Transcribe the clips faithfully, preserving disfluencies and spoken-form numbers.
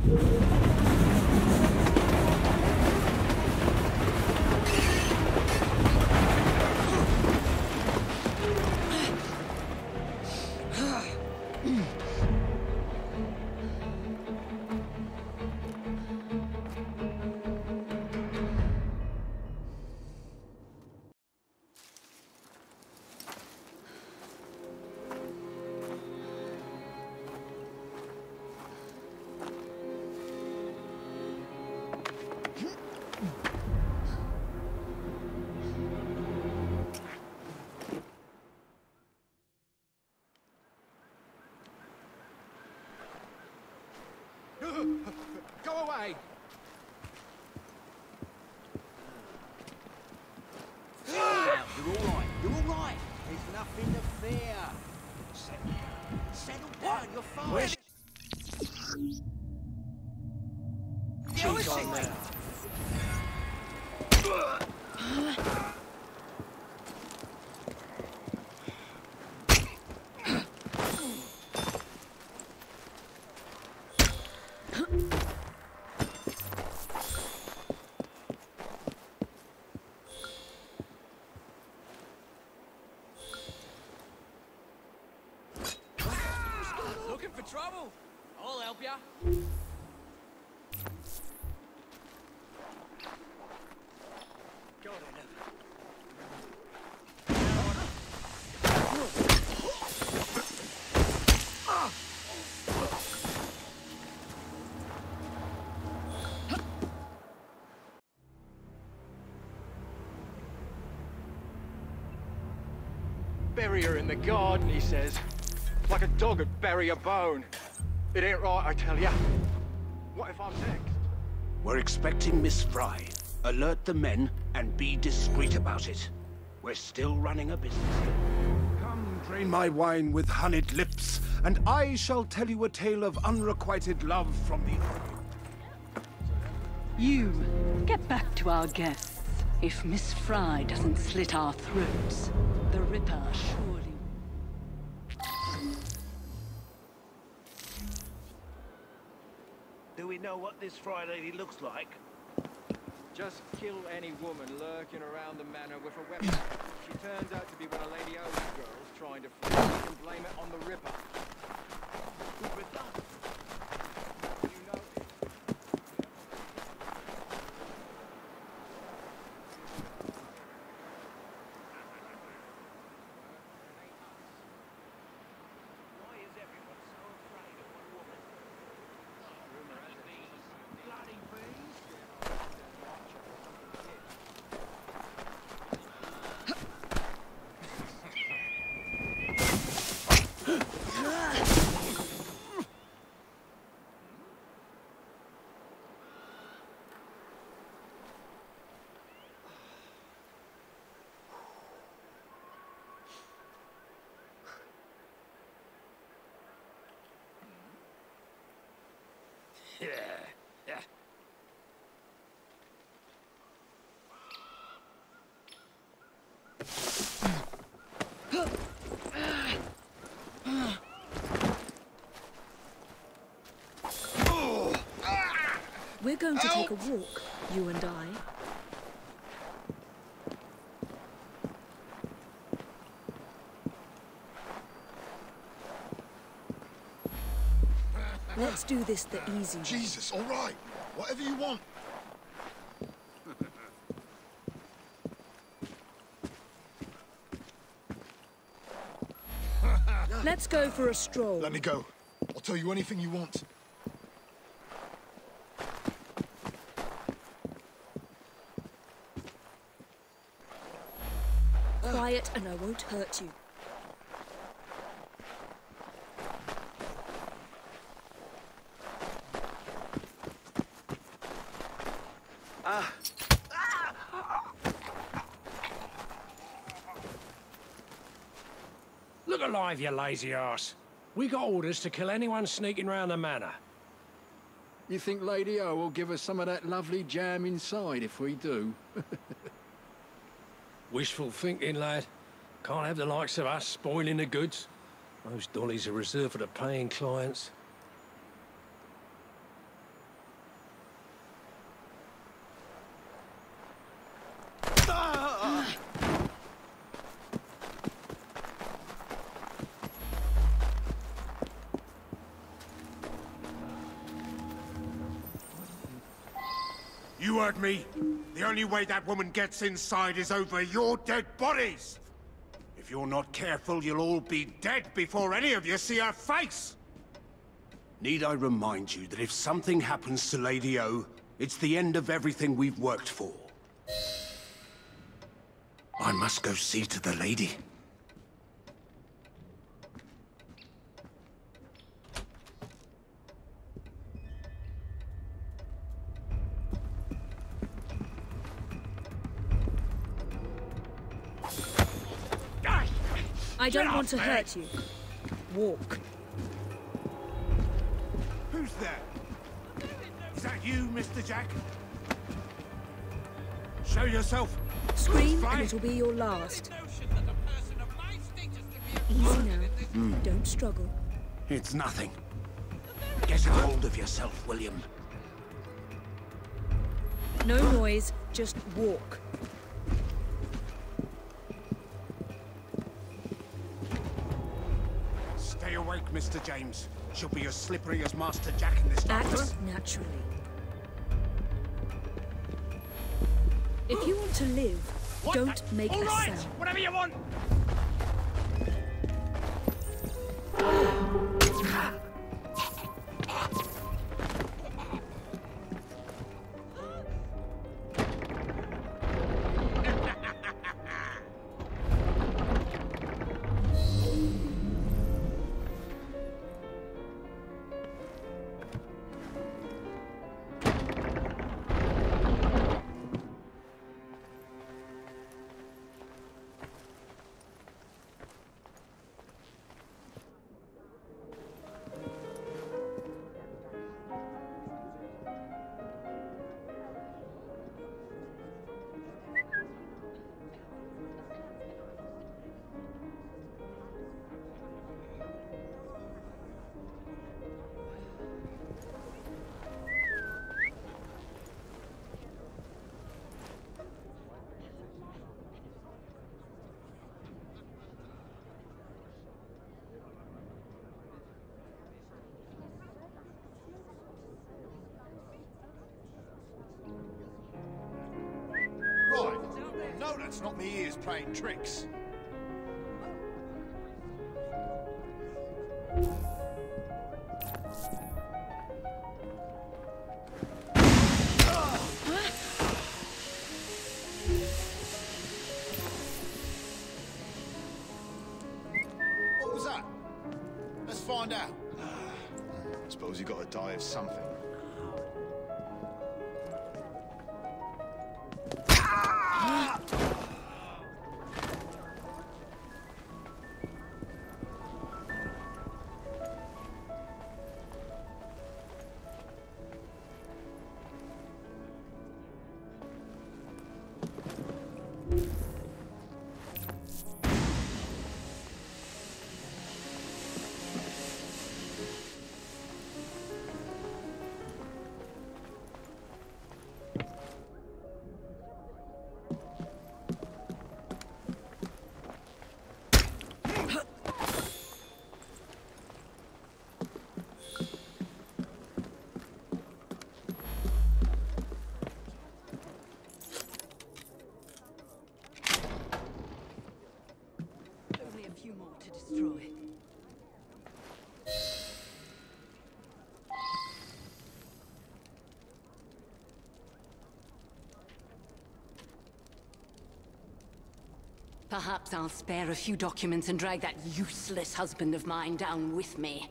Go away! You're all right. You're all right. There's nothing to fear. Settle, settle down. You're fine. Where's... She's on there. Looking for trouble? I'll help ya. God, I love Bury her in the garden, he says. Like a dog would bury a bone. It ain't right, I tell ya. What if I'm next? We're expecting Miss Fry. Alert the men and be discreet about it. We're still running a business here. Come, drain my wine with honeyed lips, and I shall tell you a tale of unrequited love from the earth. You, get back to our guests. If Miss Fry doesn't slit our throats, the Ripper surely... Do we know what this Fry lady looks like? Just kill any woman lurking around the manor with a weapon. She turns out to be one of Lady Owers' girls trying to flee. You can blame it on the Ripper. The Ripper? You know it. Why is everyone so afraid of one woman? Rumor has it. Bloody bees? Yeah. Yeah. We're going to take a walk, you and I. Let's do this the easy way. Jesus, all right. Whatever you want. Let's go for a stroll. Let me go. I'll tell you anything you want. Quiet and I won't hurt you. Ah. Look alive, you lazy arse. We got orders to kill anyone sneaking round the manor. You think Lady O will give us some of that lovely jam inside if we do? Wishful thinking, lad. Can't have the likes of us spoiling the goods. Those dollies are reserved for the paying clients. You heard me. The only way that woman gets inside is over your dead bodies. If you're not careful, you'll all be dead before any of you see her face. Need I remind you that if something happens to Lady O, it's the end of everything we've worked for. I must go see to the lady. I don't want to hurt you. Walk. Who's there? Is that you, Mister Jack? Show yourself. Scream and it'll be your last. Easy now. Mm. Don't struggle. It's nothing. Get a hold of yourself, William. No noise, just walk. Stay awake, Mister James. She'll be as slippery as Master Jack in this darkness. Act naturally. If you want to live, what? Don't make All a right. sound. Whatever you want. No, that's not me ears playing tricks. What was that? Let's find out. Suppose you gotta die of something. Destroy. Perhaps I'll spare a few documents and drag that useless husband of mine down with me.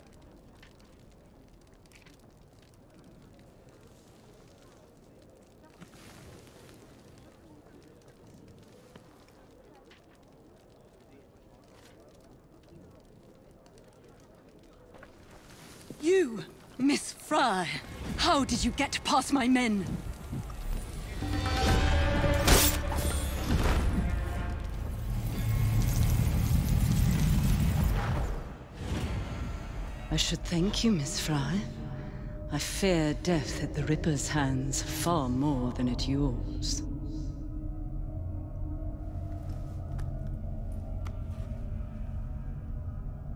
You, Miss Fry, how did you get past my men? I should thank you, Miss Fry. I fear death at the Ripper's hands far more than at yours.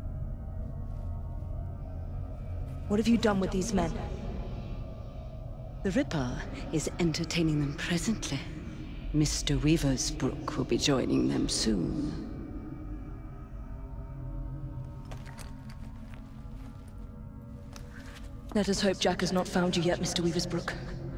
What have you done with these men? The Ripper is entertaining them presently. Mister Weaversbrook will be joining them soon. Let us hope Jack has not found you yet, Mister Weaversbrook.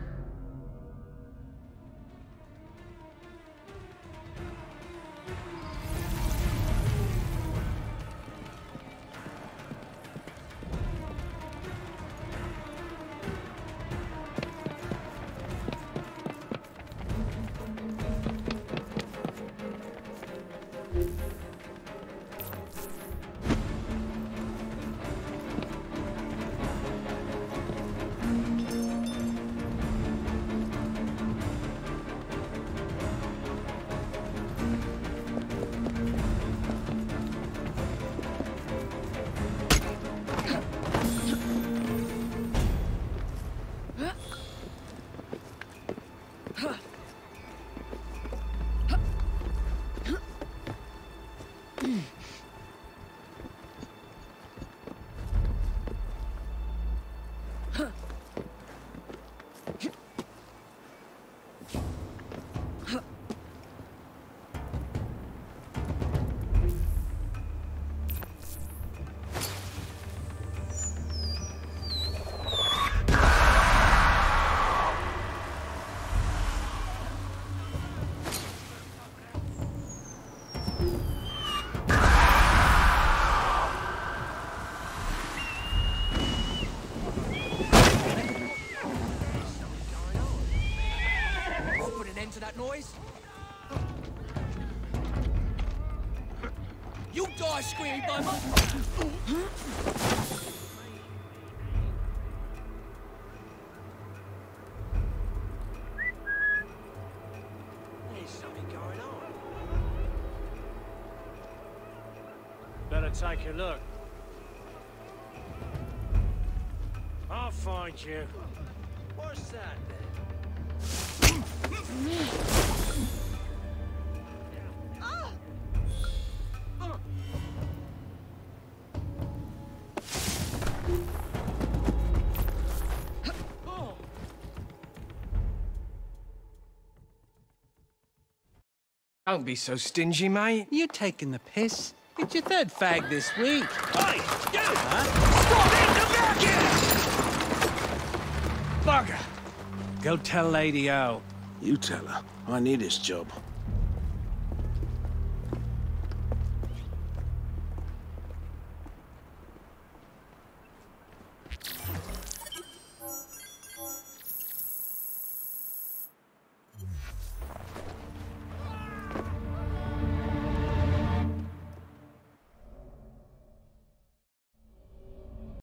Noise? You die screaming by my... There's something going on. Better take a look. I'll find you. What's that then? Don't be so stingy, mate. You're taking the piss. It's your third fag this week. Hey, you! Huh? Bugger! Go tell Lady O. You tell her. I need this job.